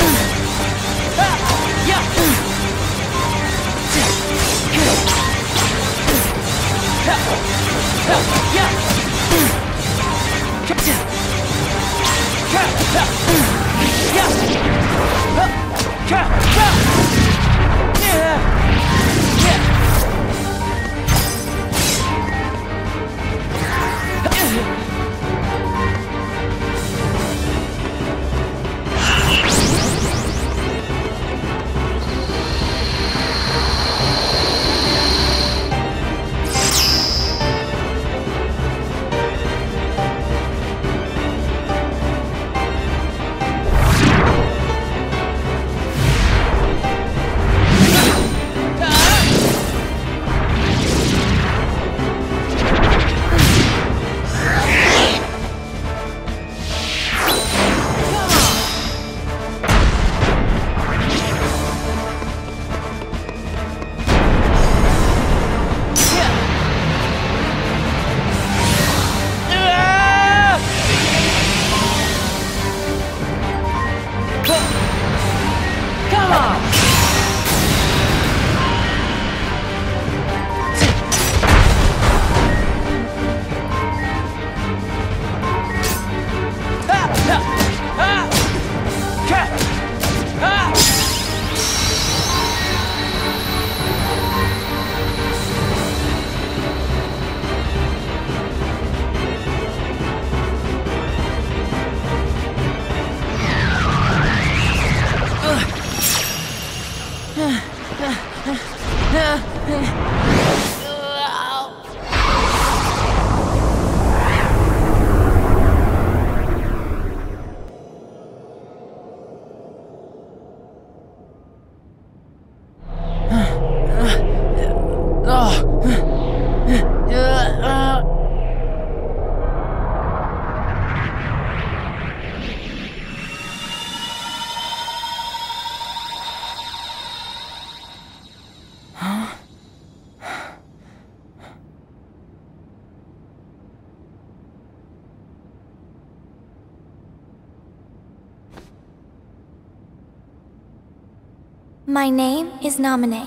My name is Namine.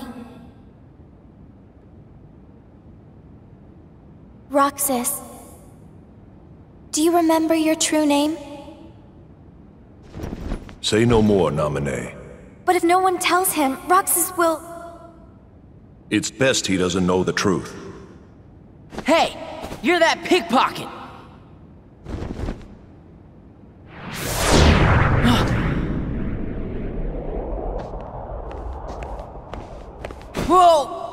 Roxas. Do you remember your true name? Say no more, Namine. But if no one tells him, Roxas will... It's best he doesn't know the truth. Hey! You're that pickpocket! Whoa!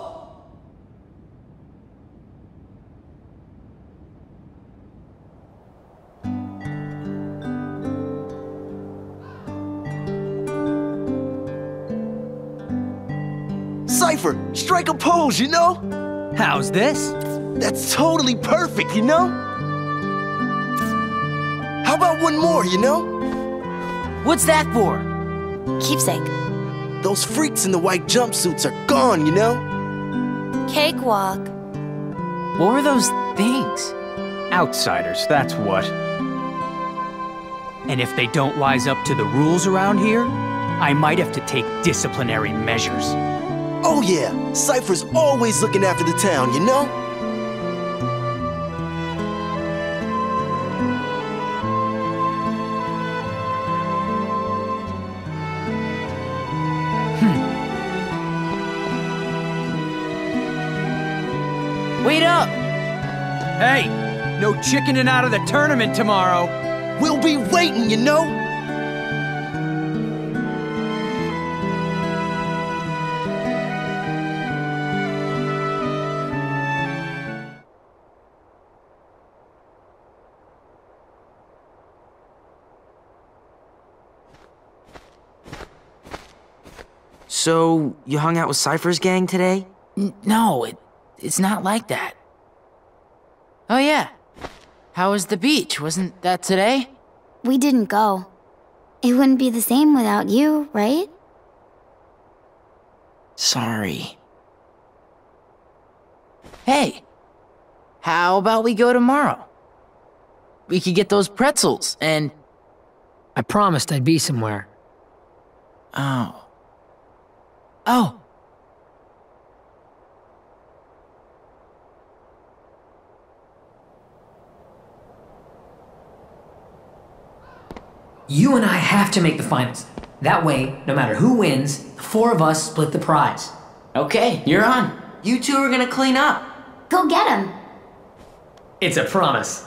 Cypher, strike a pose, you know? How's this? That's totally perfect, you know? How about one more, you know? What's that for? Keepsake. Those freaks in the white jumpsuits are gone, you know? Cakewalk. What were those things? Outsiders, that's what. And if they don't wise up to the rules around here, I might have to take disciplinary measures. Oh yeah, Cypher's always looking after the town, you know? Wait up! Hey, no chickening out of the tournament tomorrow. We'll be waiting, you know? So, you hung out with Cypher's gang today? No, it's not like that. Oh yeah. How was the beach? Wasn't that today? We didn't go. It wouldn't be the same without you, right? Sorry. Hey, how about we go tomorrow? We could get those pretzels and... I promised I'd be somewhere. Oh. Oh! You and I have to make the finals. That way, no matter who wins, the four of us split the prize. Okay, you're on. You two are gonna clean up. Go get him. It's a promise.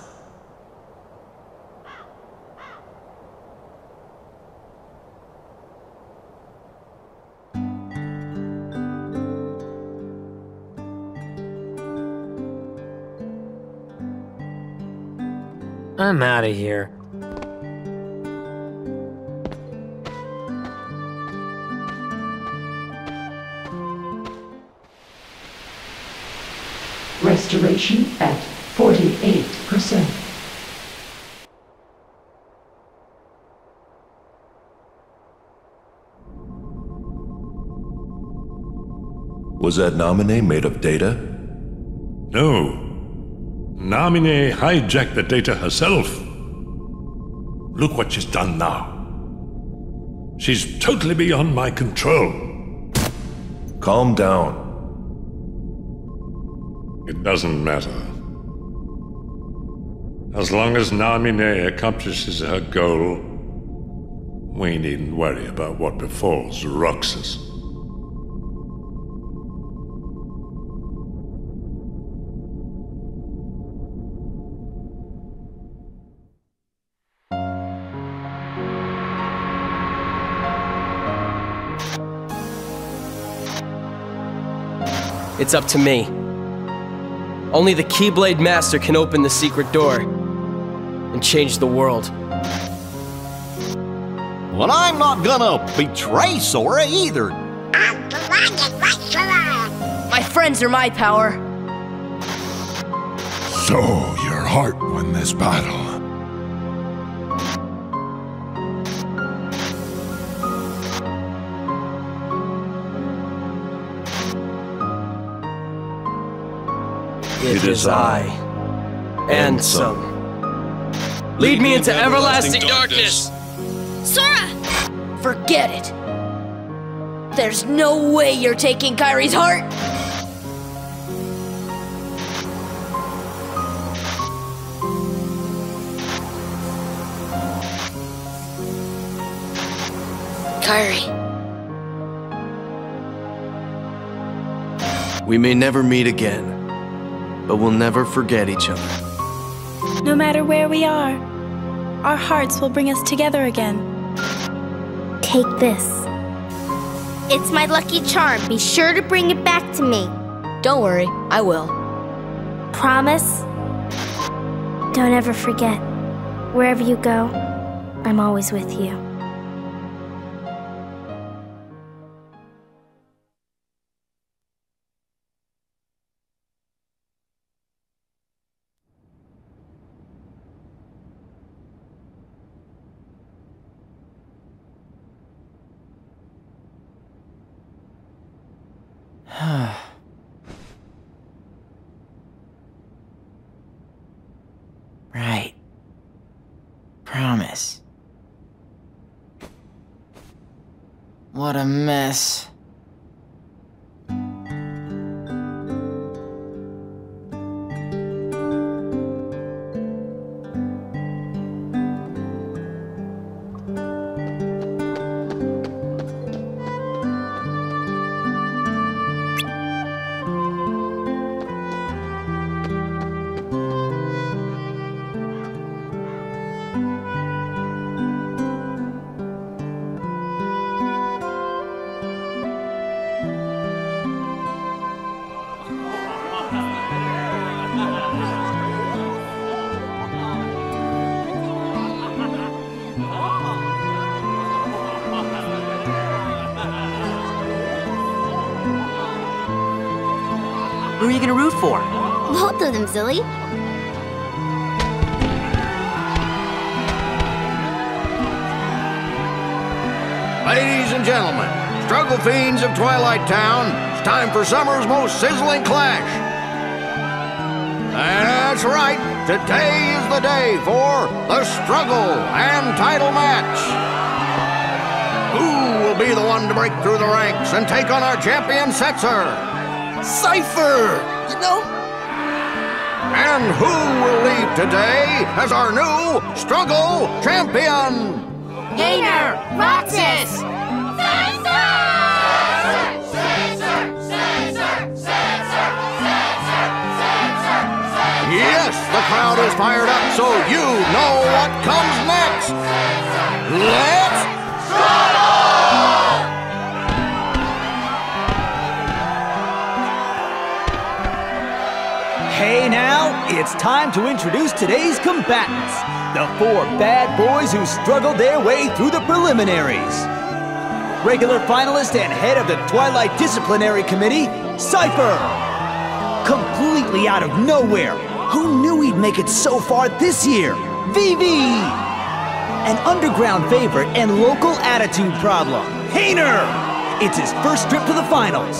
I'm out of here. Restoration at 48%. Was that Namine made of data? No. Namine hijacked the data herself. Look what she's done now. She's totally beyond my control. Calm down. It doesn't matter. As long as Namine accomplishes her goal, we needn't worry about what befalls Roxas. It's up to me. Only the Keyblade Master can open the secret door and change the world. Well, I'm not gonna betray Sora either. My friends are my power. So, your heart won this battle. It is I, and some. Lead me into everlasting darkness! Sora! Forget it. There's no way you're taking Kairi's heart. Kairi. We may never meet again, but we'll never forget each other. No matter where we are, our hearts will bring us together again. Take this. It's my lucky charm. Be sure to bring it back to me. Don't worry, I will. Promise? Don't ever forget. Wherever you go, I'm always with you. Right. Promise. What a mess. Who are you gonna root for? Both of them, silly. Ladies and gentlemen, struggle fiends of Twilight Town, it's time for summer's most sizzling clash. That's right, today is the day for the struggle and title match. Who will will be the one to break through the ranks and take on our champion, Setzer? Cypher! You know? And who will leave today as our new Struggle Champion? Gainer! Roxas! Yes, the crowd is fired up, so you know what comes next. Let's struggle! Hey now, it's time to introduce today's combatants. The 4 bad boys who struggled their way through the preliminaries. Regular finalist and head of the Twilight Disciplinary Committee, Cypher. Completely out of nowhere. Who knew he'd make it so far this year? Vivi! An underground favorite and local attitude problem, Hayner! It's his first trip to the finals.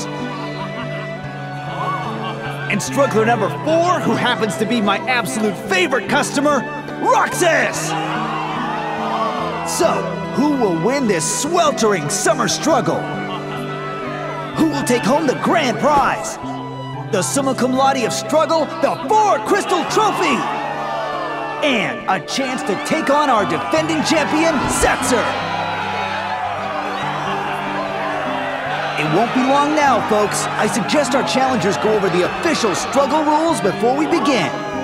And struggler number 4, who happens to be my absolute favorite customer, Roxas! So, who will win this sweltering summer struggle? Who will take home the grand prize? The summa cum laude of struggle, the 4 Crystal Trophy! And a chance to take on our defending champion, Setzer! It won't be long now, folks. I suggest our challengers go over the official struggle rules before we begin.